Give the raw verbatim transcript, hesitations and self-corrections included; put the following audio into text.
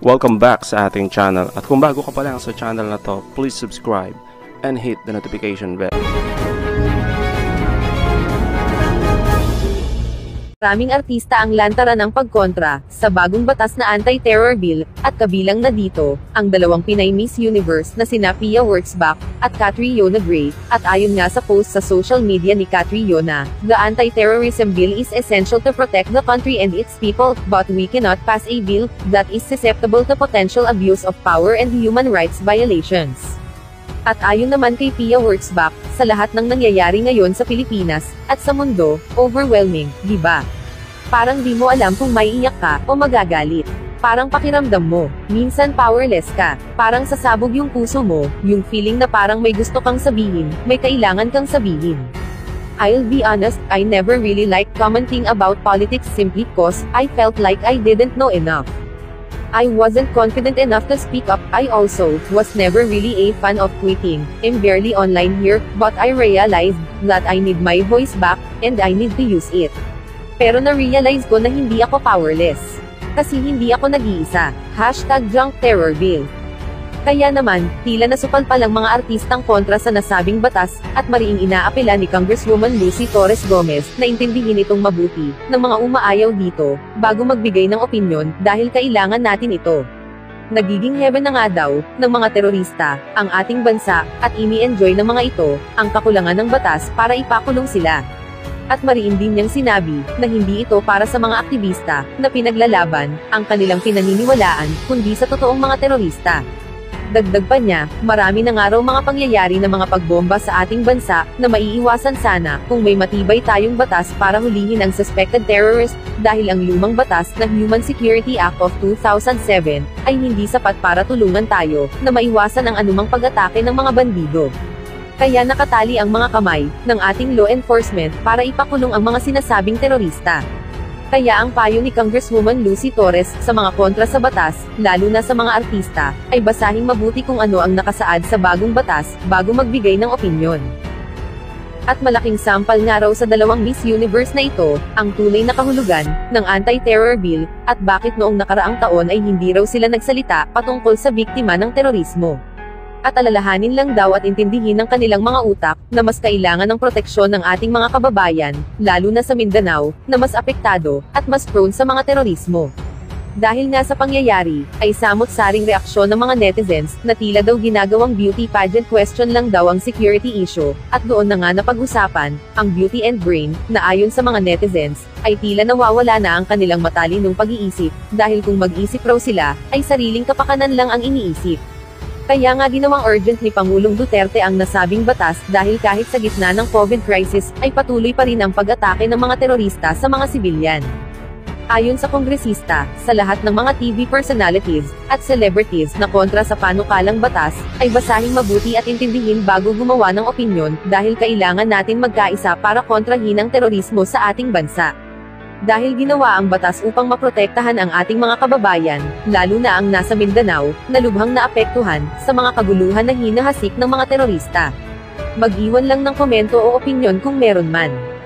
Welcome back sa ating channel, at kung bago ka pa lang sa channel na to, please subscribe and hit the notification bell. Maraming artista ang lantaran ng pagkontra sa bagong batas na anti-terror bill, at kabilang na dito ang dalawang Pinay Miss Universe na sina Pia Wurtzbach at Catriona Gray. At ayon nga sa post sa social media ni Catriona, the anti-terrorism bill is essential to protect the country and its people, but we cannot pass a bill that is susceptible to potential abuse of power and human rights violations. At ayon naman kay Pia Wurtzbach, sa lahat ng nangyayari ngayon sa Pilipinas, at sa mundo, overwhelming, di ba? Parang di mo alam kung maiiyak ka, o magagalit. Parang pakiramdam mo, minsan powerless ka. Parang sasabog yung puso mo, yung feeling na parang may gusto kang sabihin, may kailangan kang sabihin. I'll be honest, I never really liked commenting about politics simply cause I felt like I didn't know enough. I wasn't confident enough to speak up. I also was never really a fan of tweeting. I'm barely online here, but I realized that I need my voice back, and I need to use it. Pero na-realize ko na hindi ako powerless. Kasi hindi ako nag-iisa. Hashtag junk terror bill. Kaya naman, tila nasupal pa lang mga artistang kontra sa nasabing batas, at mariing inaapela ni Congresswoman Lucy Torres Gomez na intindihin itong mabuti ng mga umaayaw dito, bago magbigay ng opinyon, dahil kailangan natin ito. Nagiging heaven na nga daw ng mga terorista ang ating bansa, at ini-enjoy ng mga ito ang kakulangan ng batas para ipakulong sila. At mariin din niyang sinabi na hindi ito para sa mga aktivista na pinaglalaban ang kanilang pinaniniwalaan, kundi sa totoong mga terorista. Dagdag pa niya, marami na nga raw mga pangyayari na mga pagbomba sa ating bansa na maiiwasan sana kung may matibay tayong batas para hulihin ang suspected terrorist, dahil ang lumang batas na Human Security Act of two thousand seven ay hindi sapat para tulungan tayo na maiwasan ang anumang pag-atake ng mga bandido. Kaya nakatali ang mga kamay ng ating law enforcement para ipakulong ang mga sinasabing terorista. Kaya ang payo ni Congresswoman Lucy Torres sa mga kontra sa batas, lalo na sa mga artista, ay basahing mabuti kung ano ang nakasaad sa bagong batas, bago magbigay ng opinyon. At malaking sampal nga raw sa dalawang Miss Universe na ito, ang tunay na kahulugan ng anti-terror bill, at bakit noong nakaraang taon ay hindi raw sila nagsalita patungkol sa biktima ng terorismo. At alalahanin lang daw at intindihin ng kanilang mga utak, na mas kailangan ng proteksyon ng ating mga kababayan, lalo na sa Mindanao, na mas apektado, at mas prone sa mga terorismo. Dahil nga sa pangyayari, ay samot-saring reaksyon ng mga netizens, na tila daw ginagawang beauty pageant question lang daw ang security issue, at doon na nga napag-usapan, ang beauty and brain, na ayon sa mga netizens, ay tila nawawala na ang kanilang matalinong pag-iisip, dahil kung mag-isip raw sila, ay sariling kapakanan lang ang iniisip. Kaya nga ginawang urgent ni Pangulong Duterte ang nasabing batas, dahil kahit sa gitna ng COVID crisis, ay patuloy pa rin ang pag-atake ng mga terorista sa mga sibilyan. Ayon sa kongresista, sa lahat ng mga T V personalities at celebrities na kontra sa panukalang batas, ay basahing mabuti at intindihin bago gumawa ng opinyon, dahil kailangan natin magkaisa para kontrahin ang terorismo sa ating bansa. Dahil ginawa ang batas upang maprotektahan ang ating mga kababayan, lalo na ang nasa Mindanao, na lubhang naapektuhan sa mga kaguluhan na hinahasik ng mga terorista. Mag-iwan lang ng komento o opinyon kung meron man.